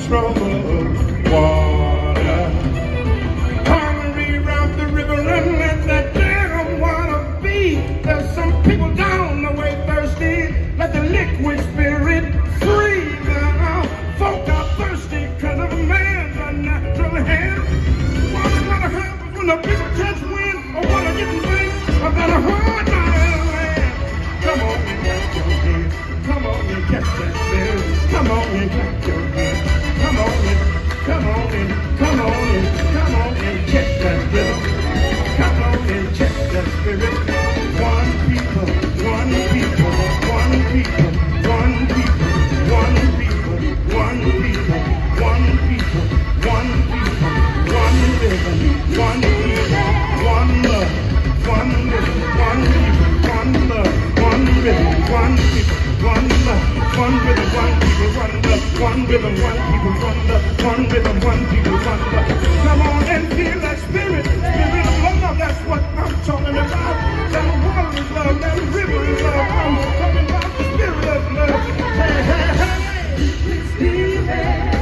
troubled water. Come reroute the river and let that damn water be. There's some people down the way thirsty. Let the liquid spirit free. Now, folk are thirsty because of man's unnatural hand. What happens when the people catch wind or want to get in rain? I've got a hard land. Come on and catch your hand. Come on and catch that spirit. Come on and catch your hand. Come on and, come on and, come on and, come on and catch that rhythm. Come on and catch that spirit. One people, one people, one people, one people, one people, one people, one people, one people, one rhythm, one people, one love, one rhythm, one people, one love, one rhythm, one people, one love, one rhythm, one people, one love, one rhythm, one people, one love, one rhythm, one people, one love. Come on and feel that spirit, spirit of love. That's what I'm talking about. That water is love, that river is love. I'm talking about the spirit of love. Hey, hey, hey. Liquid spirit.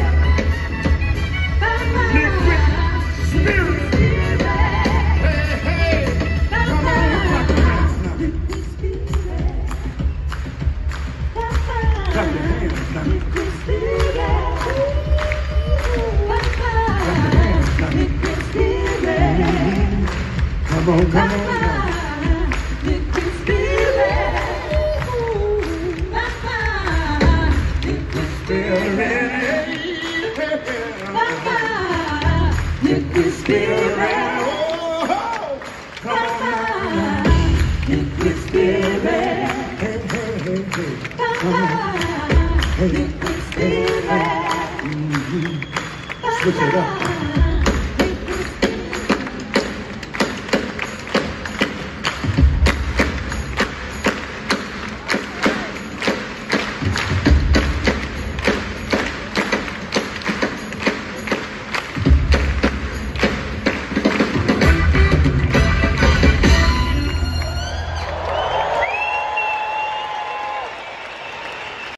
Liquid spirit. Hey, hey. Come on, clap your hands now. Clap your hands now. Liquid spirit. Clap your hands now. Liquid spirit. Come on, come on. Liquid spirit. Liquid spirit. Liquid spirit. Oh, come on. Liquid spirit. Hey, hey, hey, hey. Come on. Hey. Liquid spirit. Switch it up.